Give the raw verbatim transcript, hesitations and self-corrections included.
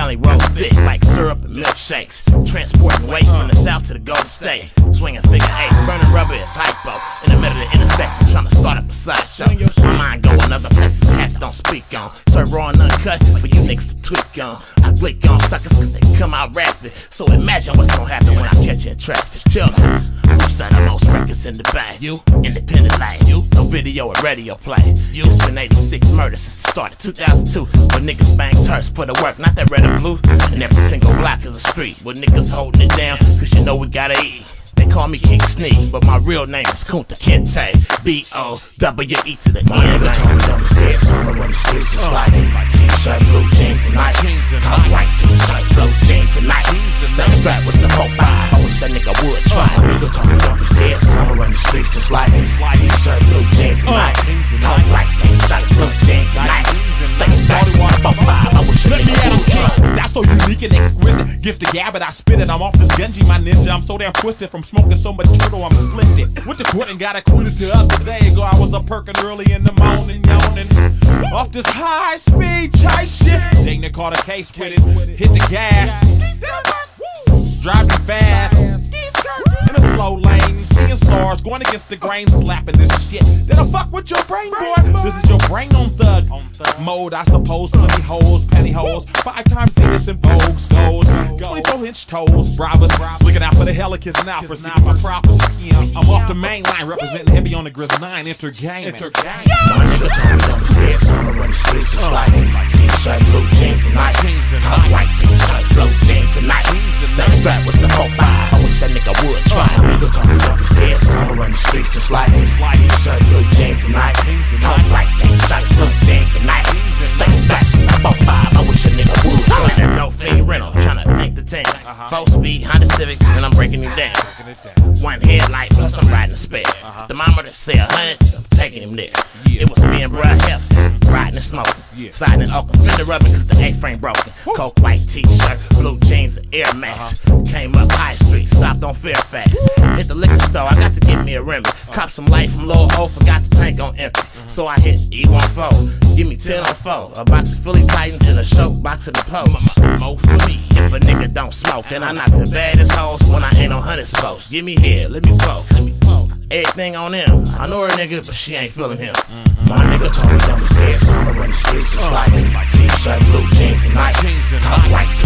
Family roll thick like syrup and milkshakes. Transporting weight from the south to the Golden State. Swinging figure eights, burning rubber is hypo. In the middle of the intersection, trying to start up a sideshow. My mind going other places cats don't speak on. Serve raw and uncut for you niggas to tweak on. I flick on suckers cause they come out rapid. So imagine what's gonna happen when I catch you in traffic. Children, I'm signing the most records in the bag. You, independent life. You, no video or radio play. You, it's been eighty-six murders since the start of two thousand two. But niggas bangs hurts for the work, not that red or blue. And every single block is a street with niggas holding it down, cause you know we gotta eat. They call me Keak da Sneak, but my real name is Kente. B O W E to the end. My nigga told me I'm scared, so I'ma run the streets just like my t-shirt, blue jeans and night. Hot white t-shirt, blue jeans and night. Stay strapped with the whole five, I wish that nigga would try. My nigga told me I'm scared, so I'ma run the streets just like t-shirt, blue jeans and night. Hot white t-shirt, blue jeans and night. Stay strapped with the whole five, I wish that nigga would try. That's so unique and exquisite. Gift to gab, but I spit it. I'm off this Genji, my ninja. I'm so damn twisted from smoking so much turtle, I'm splendid. Went to court and got acquitted the other day ago. I was up perking early in the morning, yawning. Off this high speed chase shit. Dana caught a case with it. Hit the gas. Driving fast. In a slow lane. Seeing stars. Going against the grain. Slapping this shit. Did I fuck with your brain, boy? This is your brain on thug mode, I suppose. Plenty hoes, pantyhose. Five times serious in Vogue's goes. twenty-four inch toes. Bravas. Looking out for the helicus and alphas. Now my props. I'm off the main line. Representing heavy on the Grizz nine. Enter game. Enter game. My nigga told me I'm scared, so I'ma run the streets just like my t-shirt, blue jeans and night. Hot white t-shirt, blue jeans and night. Stay strapped with the whole five, I wish that nigga would try. My nigga told me I'm scared, so I'ma run the streets just like t-shirt, blue jeans and night. Hot white t-shirt, blue jeans and night. Stay strapped with the whole five, I wish a nigga would try. I'm in that dope fiend rental, tryna make the team. Full speed, Honda Civic, and I'm breaking him down. One headlight, plus I'm riding a spare. Thermometer say a hundred, taking him there. It was me and bruh F, riding and smoking. Siding in Oakland, fender rubbing cause the A-frame broken. Coke white t-shirt, blue jeans and Air Max. Came up High Street, stopped on Fairfax. Hit the liquor store, I got to get me a Remy. Cop some light from Lil Ho, forgot the tank on empty. So I hit E one four, give me ten on four. A box of Philly Titans and a choke box of the post. Mo for me, if a nigga don't smoke. And I knock the baddest hoes when I ain't on hundred spokes. Give me here, let me poke, let me poke. Everything on him. I know her nigga, but she ain't feeling him. Mm-hmm. My nigga told me I'm scared, so I'ma run the streets just like my t-shirt, blue jeans and night. Hot white